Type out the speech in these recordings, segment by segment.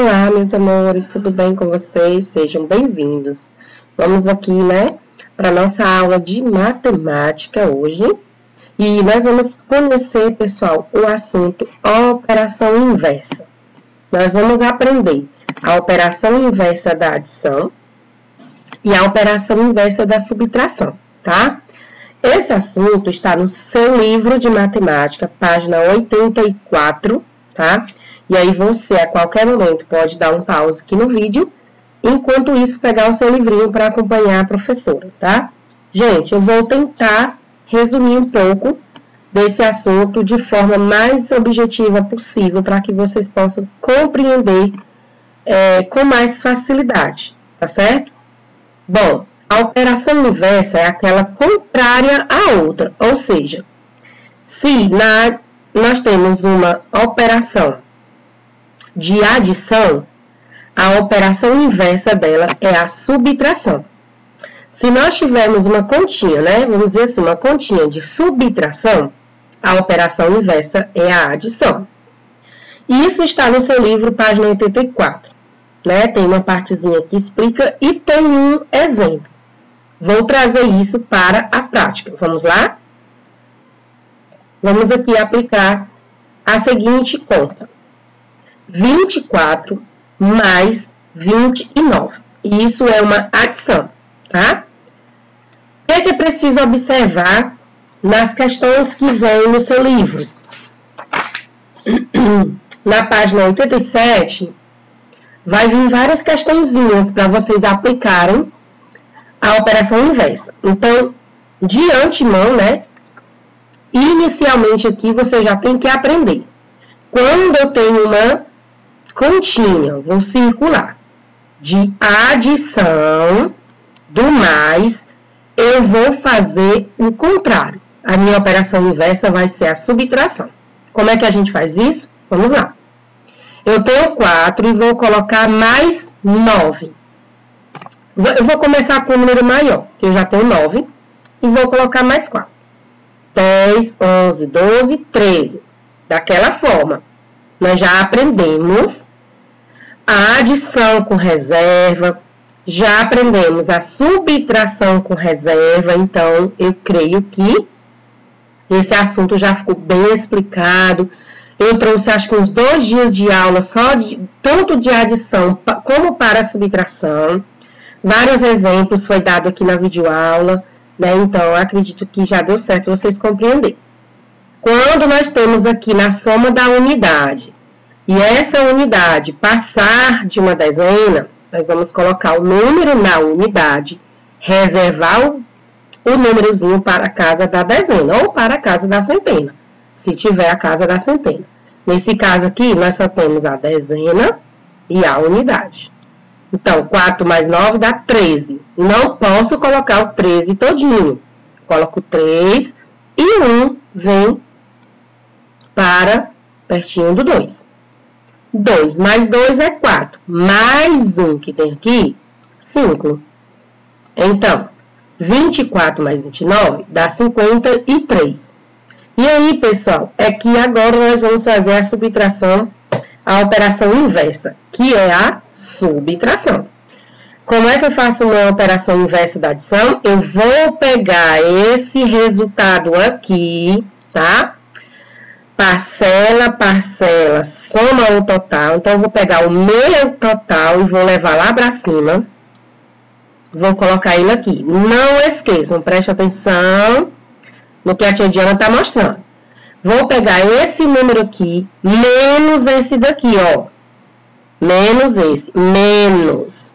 Olá, meus amores, tudo bem com vocês? Sejam bem-vindos. Vamos aqui, para nossa aula de matemática hoje. E nós vamos conhecer, pessoal, o assunto operação inversa. Nós vamos aprender a operação inversa da adição e a operação inversa da subtração, tá? Esse assunto está no seu livro de matemática, página 84, tá? E aí você, a qualquer momento, pode dar um pause aqui no vídeo, enquanto isso, pegar o seu livrinho para acompanhar a professora, tá? Gente, eu vou tentar resumir um pouco desse assunto de forma mais objetiva possível, para que vocês possam compreender com mais facilidade, tá certo? Bom, a operação inversa é aquela contrária à outra, ou seja, se nós temos uma operação de adição, a operação inversa dela é a subtração. Se nós tivermos uma continha, vamos dizer assim, uma continha de subtração, a operação inversa é a adição. E isso está no seu livro, página 84. Tem uma partezinha que explica e tem um exemplo. Vou trazer isso para a prática. Vamos lá? Vamos aqui aplicar a seguinte conta. 24 mais 29. Isso é uma adição, tá? O que é preciso observar nas questões que vêm no seu livro? Na página 87, vai vir várias questõezinhas para vocês aplicarem a operação inversa. Então, de antemão, inicialmente aqui você já tem que aprender. Quando eu tenho uma continha, vou circular, de adição do mais, eu vou fazer o contrário. A minha operação inversa vai ser a subtração. Como é que a gente faz isso? Vamos lá. Eu tenho 4 e vou colocar mais 9. Eu vou começar com o número maior, que eu já tenho 9, e vou colocar mais 4. 10, 11, 12, 13. Daquela forma, nós já aprendemos a adição com reserva, já aprendemos a subtração com reserva, então eu creio que esse assunto já ficou bem explicado. Eu trouxe, acho que uns 2 dias de aula só tanto de adição como para a subtração. Vários exemplos foi dado aqui na videoaula, então eu acredito que já deu certo vocês compreenderem. Quando nós temos aqui na soma da unidade, e essa unidade passar de uma dezena, nós vamos colocar o número na unidade, reservar o númerozinho para a casa da dezena, ou para a casa da centena, se tiver a casa da centena. Nesse caso aqui, nós só temos a dezena e a unidade. Então, 4 mais 9 dá 13. Não posso colocar o 13 todinho. Coloco 3 e 1 vem para pertinho do 2. 2 mais 2 é 4. Mais 1 que tem aqui, 5. Então, 24 mais 29 dá 53. E aí, pessoal, é que agora nós vamos fazer a subtração, a operação inversa, que é a subtração. Como é que eu faço uma operação inversa da adição? Eu vou pegar esse resultado aqui, tá? Parcela, parcela, soma o total. Então, eu vou pegar o meu total e vou levar lá para cima. Vou colocar ele aqui. Não esqueçam, preste atenção no que a tia Diana está mostrando. Vou pegar esse número aqui, menos esse daqui, ó. Menos esse, menos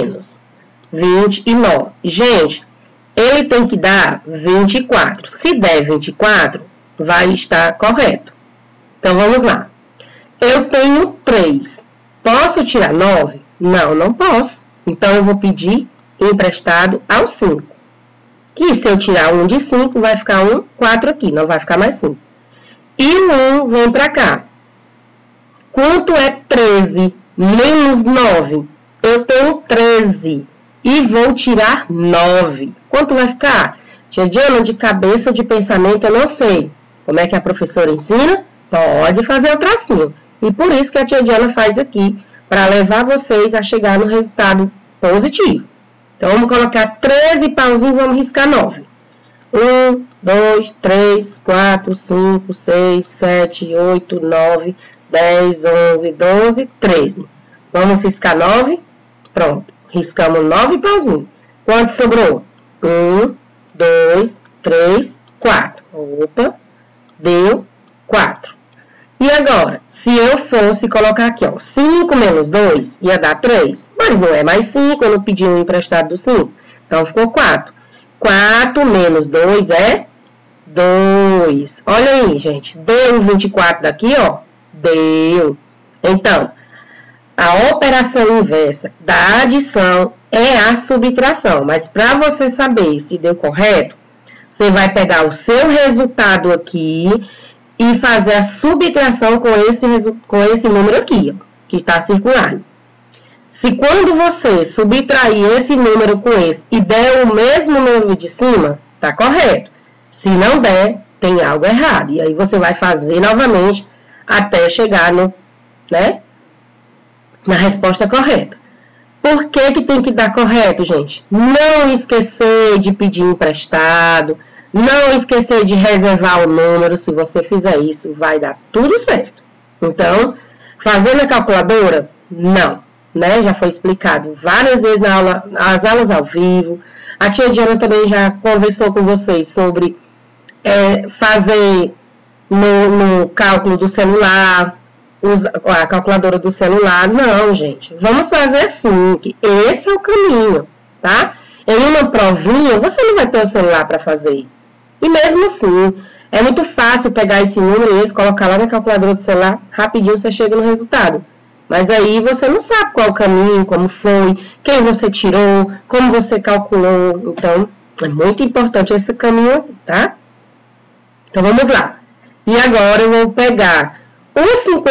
29. Gente, ele tem que dar 24. Se der 24, vai estar correto. Então, vamos lá. Eu tenho 3. Posso tirar 9? Não, não posso. Então, eu vou pedir emprestado ao 5. Que se eu tirar 1 de 5, vai ficar 4 aqui, não vai ficar mais 5. E o 1 vem para cá. Quanto é 13 menos 9? Eu tenho 13 e vou tirar 9. Quanto vai ficar? Tia Diana, de cabeça ou de pensamento, eu não sei. Como é que a professora ensina? Pode fazer o tracinho. E por isso que a tia Diana faz aqui para levar vocês a chegar no resultado positivo. Então, vamos colocar 13 pauzinhos e vamos riscar 9. 1, 2, 3, 4, 5, 6, 7, 8, 9, 10, 11, 12, 13. Vamos riscar 9. Pronto. Riscamos 9 pauzinhos. Quanto sobrou? 1, 2, 3, 4. Opa, deu 4. E agora, se eu fosse colocar aqui, ó, 5 menos 2, ia dar 3. Mas não é mais 5, eu não pedi um emprestado do 5. Então, ficou 4. 4 menos 2 é 2. Olha aí, gente. Deu 24 daqui, ó. Deu. Então, a operação inversa da adição é a subtração. Mas para você saber se deu correto, você vai pegar o seu resultado aqui e fazer a subtração com esse número aqui, ó, que está circulando. Se quando você subtrair esse número com esse e der o mesmo número de cima, tá correto. Se não der, tem algo errado. E aí você vai fazer novamente até chegar no, né, na resposta correta. Por que que tem que dar correto, gente? Não esquecer de pedir emprestado, não esquecer de reservar o número. Se você fizer isso, vai dar tudo certo. Então, fazendo a calculadora, não. Né? Já foi explicado várias vezes nas aulas ao vivo. A tia Diana também já conversou com vocês sobre fazer no cálculo do celular, a calculadora do celular. Não, gente. Vamos fazer assim, que esse é o caminho, tá? Em uma provinha, você não vai ter o celular para fazer. E mesmo assim, é muito fácil pegar esse número e esse, colocar lá na calculadora do celular, rapidinho você chega no resultado. Mas aí você não sabe qual o caminho, como foi, quem você tirou, como você calculou. Então, é muito importante esse caminho, tá? Então, vamos lá. E agora eu vou pegar o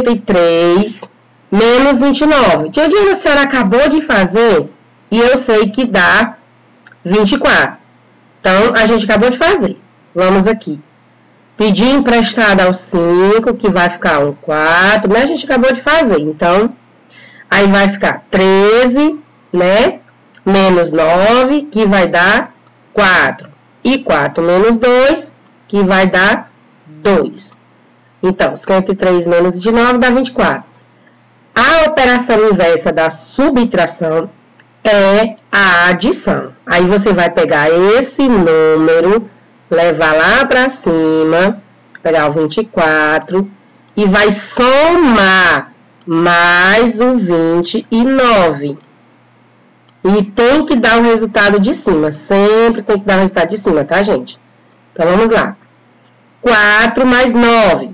53 menos 29. Tia Diana, a senhora acabou de fazer e eu sei que dá 24. Então, a gente acabou de fazer. Vamos aqui. Pedir emprestado ao 5, que vai ficar um 4, né? A gente acabou de fazer. Então, aí vai ficar 13, né? Menos 9, que vai dar 4. E 4 menos 2, que vai dar 2. Então, 53 menos 29 dá 24. A operação inversa da subtração é a adição. Aí você vai pegar esse número, levar lá para cima, pegar o 24 e vai somar mais o 29. E tem que dar o resultado de cima. Sempre tem que dar o resultado de cima, tá, gente? Então, vamos lá. 4 mais 9.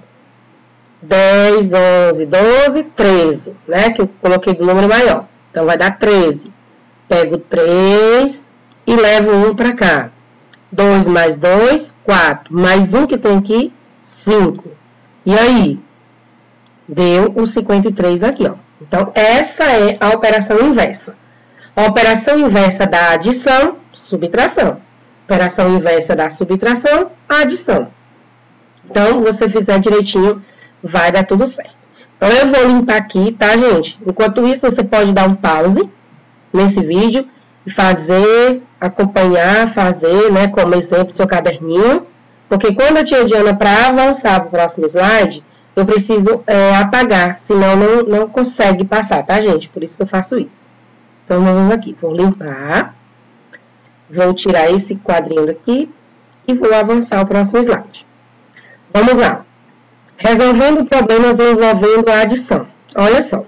10, 11, 12, 13, né? Que eu coloquei do número maior. Então, vai dar 13. Pego 3 e levo 1 para cá. 2 mais 2, 4. Mais 1 que tem aqui, 5. E aí? Deu o 53 daqui, ó. Então, essa é a operação inversa. A operação inversa da adição, subtração. Operação inversa da subtração, adição. Então, você fizer direitinho, vai dar tudo certo. Então, eu vou limpar aqui, tá, gente? Enquanto isso, você pode dar um pause nesse vídeo e fazer, acompanhar, fazer, né, como exemplo do seu caderninho. Porque quando a tia Diana, para avançar para o próximo slide, eu preciso apagar, senão não consegue passar, tá, gente? Por isso que eu faço isso. Então, vamos aqui, vou limpar, vou tirar esse quadrinho daqui e vou avançar ao próximo slide. Vamos lá. Resolvendo problemas envolvendo a adição. Olha só.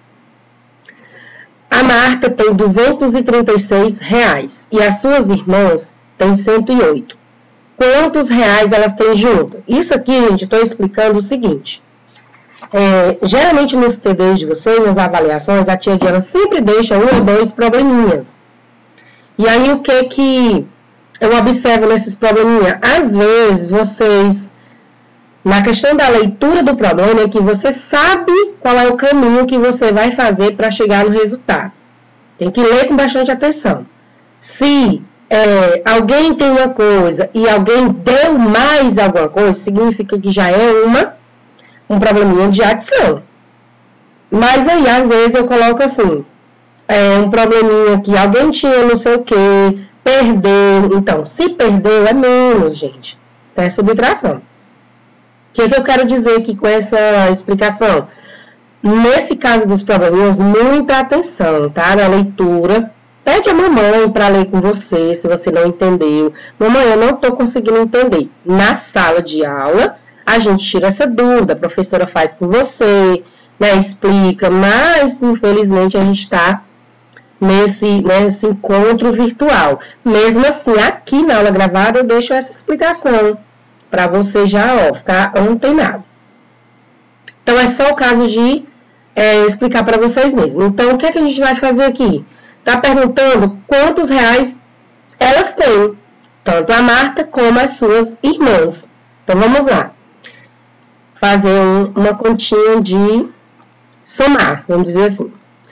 A Marta tem R$236 e as suas irmãs têm 108. Quantos reais elas têm junto? Isso aqui, gente, eu estou explicando o seguinte. Geralmente nos TDs de vocês, nas avaliações, a tia Diana sempre deixa 1 ou 2 probleminhas. E aí, o que eu observo nesses probleminhas? Às vezes, vocês, na questão da leitura do problema, é que você sabe qual é o caminho que você vai fazer para chegar no resultado. Tem que ler com bastante atenção. Se alguém tem uma coisa e alguém deu mais alguma coisa, significa que já é um probleminha de adição. Mas aí, às vezes, eu coloco assim, um probleminha que alguém tinha não sei o que, perdeu. Então, se perdeu, é menos, gente. É subtração. O que eu quero dizer aqui com essa explicação? Nesse caso dos probleminhas, muita atenção, tá? Na leitura. Pede a mamãe para ler com você, se você não entendeu. Mamãe, eu não estou conseguindo entender. Na sala de aula, a gente tira essa dúvida, a professora faz com você, né, explica, mas, infelizmente, a gente está nesse encontro virtual. Mesmo assim, aqui na aula gravada, eu deixo essa explicação para você já ficar antenado. Então, é só o caso de explicar para vocês mesmo. Então, o que é que a gente vai fazer aqui? Está perguntando quantos reais elas têm, tanto a Marta como as suas irmãs. Então, vamos lá. Fazer uma continha de somar, vamos dizer assim.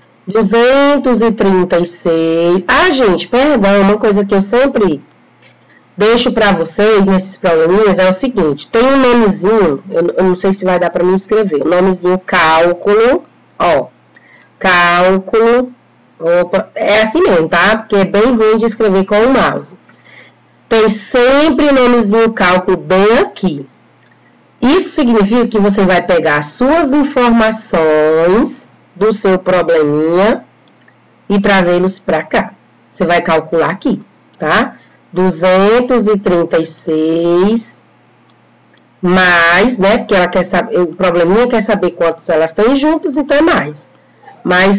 236. Ah, gente, perdão, uma coisa que eu sempre deixo para vocês nesses probleminhas é o seguinte. Tem um nomezinho, eu não sei se vai dar para mim escrever. O nomezinho cálculo, ó. Cálculo. Opa, é assim mesmo, tá? Porque é bem ruim de escrever com o mouse. Tem sempre o nomezinho cálculo bem aqui. Isso significa que você vai pegar as suas informações do seu probleminha e trazê-los para cá. Você vai calcular aqui, tá? 236 mais, né? Porque ela quer saber, o probleminha quer saber quantos elas têm juntos, então é mais. Mais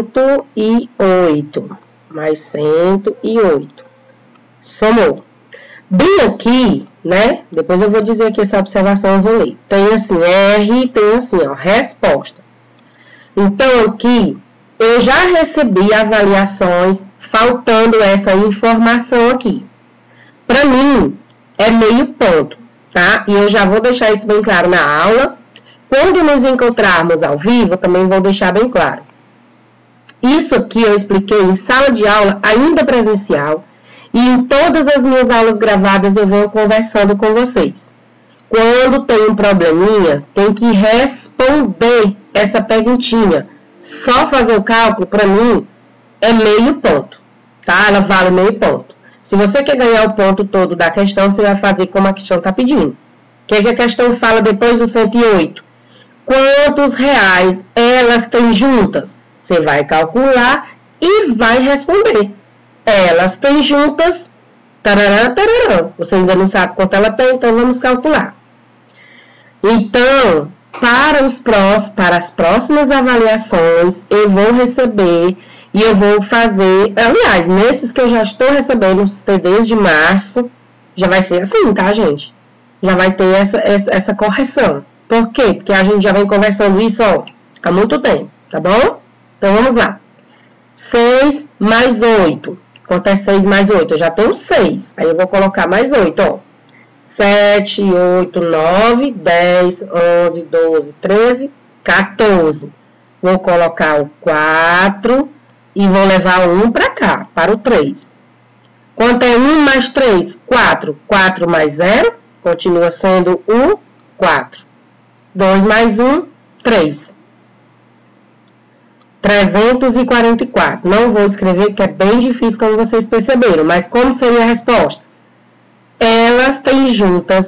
108. Mais 108. Somou. Bem aqui, né? Depois eu vou dizer aqui essa observação, eu vou ler. Tem assim, R, tem assim, ó, resposta. Então, aqui, eu já recebi avaliações faltando essa informação aqui. Para mim, é meio ponto, tá? E eu já vou deixar isso bem claro na aula. Quando nos encontrarmos ao vivo, também vou deixar bem claro. Isso aqui eu expliquei em sala de aula, ainda presencial, e em todas as minhas aulas gravadas eu vou conversando com vocês. Quando tem um probleminha, tem que responder essa perguntinha. Só fazer o cálculo, para mim, é meio ponto, tá? Ela vale meio ponto. Se você quer ganhar o ponto todo da questão, você vai fazer como a questão está pedindo. O que a questão fala depois do 108? Quantos reais elas têm juntas? Você vai calcular e vai responder. Elas têm juntas, tarará, tarará. Você ainda não sabe quanto ela tem, então vamos calcular. Então, para as próximas avaliações, eu vou receber e eu vou fazer... Aliás, nesses que eu já estou recebendo, os TDs de março, já vai ser assim, tá, gente? Já vai ter essa correção. Por quê? Porque a gente já vem conversando isso, ó, há muito tempo, tá bom? Então, vamos lá. 6 mais 8. Quanto é 6 mais 8? Eu já tenho 6. Aí, eu vou colocar mais 8, ó. 7, 8, 9, 10, 11, 12, 13, 14. Vou colocar o 4 e vou levar o 1 para cá, para o 3. Quanto é 1 mais 3? 4. 4 mais 0, continua sendo o 4. 2 mais 1, 3. 344. Não vou escrever, porque é bem difícil, como vocês perceberam. Mas como seria a resposta? Elas têm juntas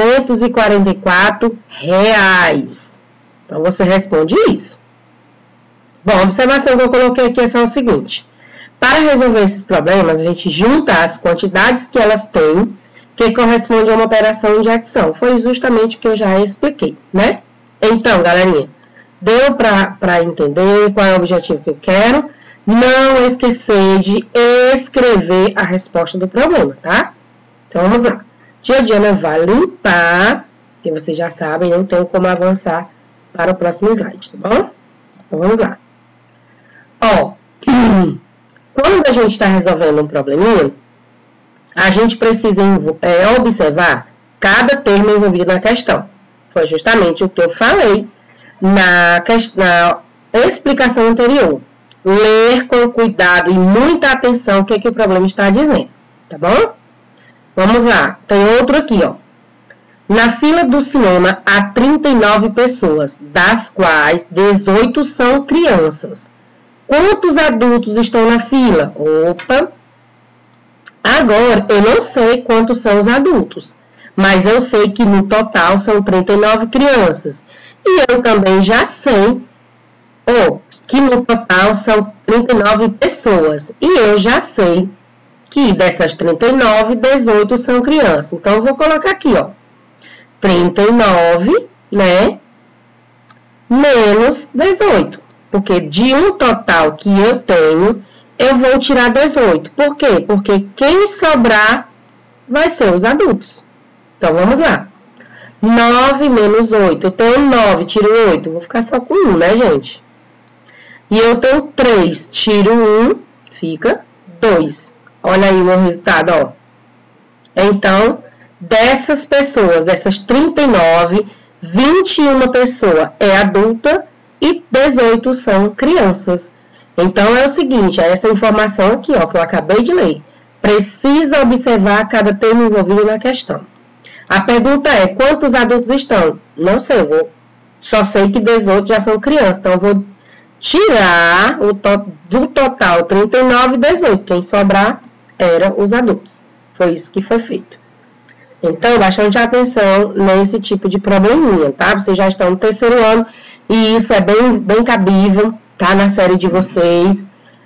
344 reais. Então, você responde isso. Bom, a observação que eu coloquei aqui é só o seguinte. Para resolver esses problemas, a gente junta as quantidades que elas têm, que corresponde a uma operação de adição. Foi justamente o que eu já expliquei, né? Então, galerinha, deu para entender qual é o objetivo que eu quero? Não esquecer de escrever a resposta do problema, tá? Então, vamos lá. Tia Diana vai limpar, que vocês já sabem, não tenho como avançar para o próximo slide, tá bom? Então, vamos lá. Ó, quando a gente está resolvendo um probleminha, a gente precisa observar cada termo envolvido na questão. Foi justamente o que eu falei na explicação anterior. Ler com cuidado e muita atenção o que o problema está dizendo, tá bom? Vamos lá, tem outro aqui, ó. Na fila do cinema há 39 pessoas, das quais 18 são crianças. Quantos adultos estão na fila? Opa! Agora, eu não sei quantos são os adultos, mas eu sei que no total são 39 crianças. E eu também já sei que no total são 39 pessoas. E eu já sei que dessas 39, 18 são crianças. Então, eu vou colocar aqui, 39, né? Menos 18. Porque de um total que eu tenho, eu vou tirar 18. Por quê? Porque quem sobrar vai ser os adultos. Então, vamos lá. 9 menos 8. Eu tenho 9, tiro 8. Vou ficar só com 1, né, gente? E eu tenho 3, tiro 1, fica 2. Olha aí o meu resultado, ó. Então, dessas pessoas, dessas 39, 21 pessoas é adulta e 18 são crianças. Então, é o seguinte, essa informação aqui, ó, que eu acabei de ler. Precisa observar cada termo envolvido na questão. A pergunta é, quantos adultos estão? Não sei, só sei que 18 já são crianças. Então, eu vou tirar do total 39 e 18. Quem sobrar eram os adultos. Foi isso que foi feito. Então, bastante atenção nesse tipo de probleminha, tá? Vocês já estão no terceiro ano e isso é bem cabível, tá? Na série de vocês.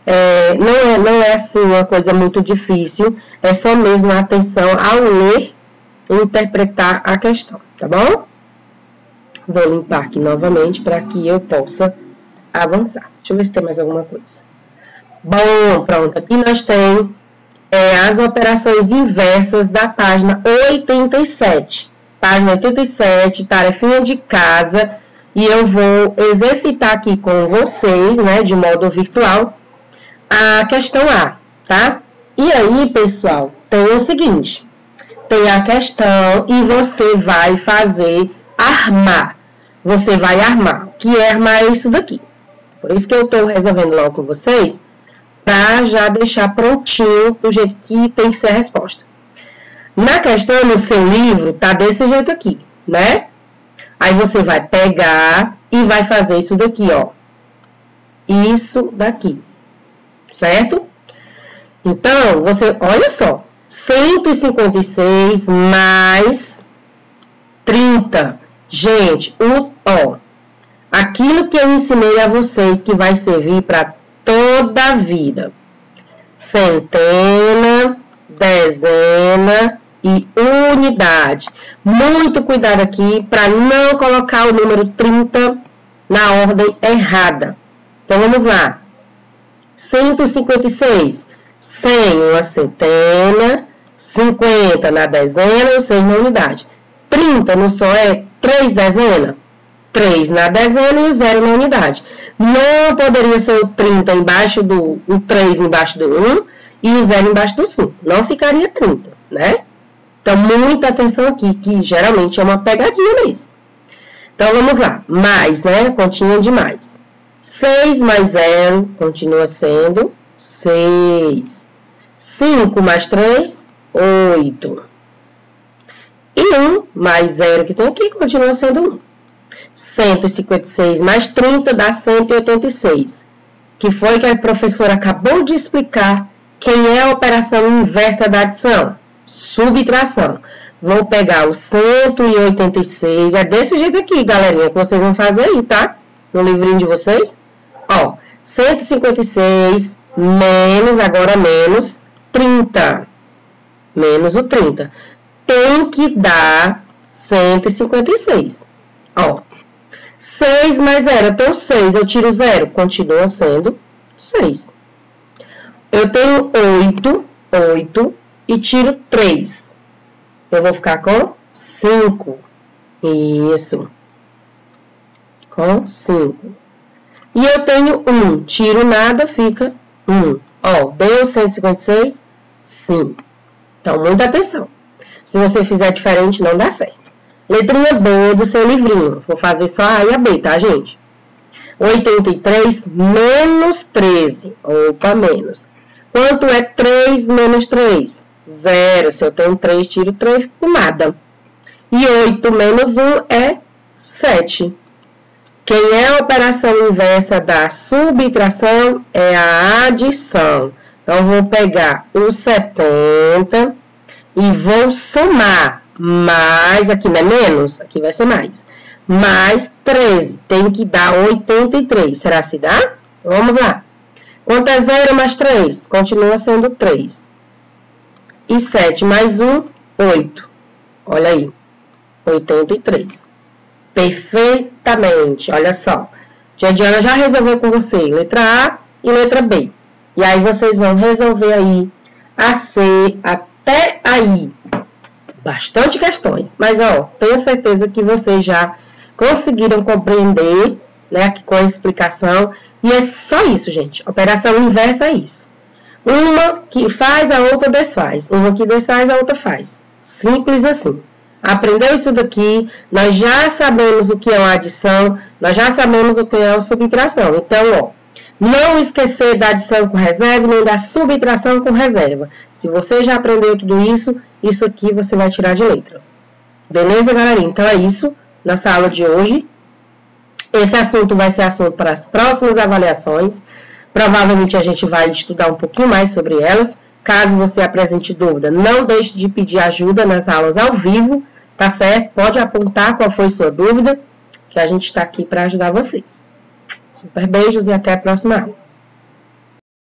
Não é assim uma coisa muito difícil. É só mesmo a atenção ao ler e interpretar a questão, tá bom? Vou limpar aqui novamente para que eu possa avançar. Deixa eu ver se tem mais alguma coisa. Bom, pronto. Aqui nós temos as operações inversas da página 87. Página 87, tarefinha de casa. E eu vou exercitar aqui com vocês, né, de modo virtual, a questão A, tá? E aí, pessoal, tem o seguinte. Tem a questão e você vai fazer armar. Você vai armar. O que é armar? É isso daqui. Por isso que eu estou resolvendo logo com vocês, para já deixar prontinho do jeito que tem que ser a resposta. Na questão, no seu livro, tá desse jeito aqui, né? Aí você vai pegar e vai fazer isso daqui, ó. Isso daqui. Certo? Então, você, olha só. 156 mais 30. Gente, aquilo que eu ensinei a vocês que vai servir para toda a vida. Centena, dezena e unidade. Muito cuidado aqui para não colocar o número 30 na ordem errada. Então, vamos lá. 156. 100 uma centena, 50 na dezena e 100 na unidade. 30 não só é 3 dezenas? 3 na dezena e o 0 na unidade. Não poderia ser o 30 embaixo do... o 3 embaixo do 1 e o 0 embaixo do 5. Não ficaria 30, né? Então, muita atenção aqui, que geralmente é uma pegadinha mesmo. Então, vamos lá. Mais, né? Continha de mais. 6 mais 0 continua sendo 6. 5 mais 3, 8. E 1 mais 0 que tem aqui continua sendo 1. 156 mais 30 dá 186. Que foi que a professora acabou de explicar quem é a operação inversa da adição. Subtração. Vou pegar o 186. É desse jeito aqui, galerinha, que vocês vão fazer aí, tá? No livrinho de vocês. Ó, 156 menos, agora menos 30. Menos o 30. Tem que dar 156. Ó. 6 mais 0, eu tenho 6, eu tiro 0, continua sendo 6. Eu tenho 8 e tiro 3. Eu vou ficar com 5. Isso. Com 5. E eu tenho 1, tiro nada, fica 1. Ó, deu 156? Sim. Então, muita atenção. Se você fizer diferente, não dá certo. Letrinha B do seu livrinho. Vou fazer só a A e a B, tá, gente? 83 menos 13. Opa, menos. Quanto é 3 menos 3? 0. Se eu tenho 3, tiro 3, fico nada. E 8 menos 1 é 7. Quem é a operação inversa da subtração é a adição. Então, eu vou pegar o 70 e vou somar. Mais, aqui não é menos, aqui vai ser mais. Mais 13, tem que dar 83. Será que dá? Vamos lá. Quanto é 0 mais 3? Continua sendo 3. E 7 mais 1, 8. Olha aí, 83. Perfeitamente, olha só. Tia Diana já resolveu com você letra A e letra B. E aí vocês vão resolver aí a C até aí. Bastante questões, mas ó, tenho certeza que vocês já conseguiram compreender, né, aqui com a explicação. E é só isso, gente. Operação inversa é isso. Uma que faz, a outra desfaz. Uma que desfaz, a outra faz. Simples assim. Aprendeu isso daqui, nós já sabemos o que é uma adição, nós já sabemos o que é uma subtração. Então, ó, não esquecer da adição com reserva, nem da subtração com reserva. Se você já aprendeu tudo isso, isso aqui você vai tirar de letra. Beleza, galerinha? Então é isso, nossa aula de hoje. Esse assunto vai ser assunto para as próximas avaliações. Provavelmente a gente vai estudar um pouquinho mais sobre elas. Caso você apresente dúvida, não deixe de pedir ajuda nas aulas ao vivo, tá certo? Pode apontar qual foi sua dúvida, que a gente está aqui para ajudar vocês. Super beijos e até a próxima aula.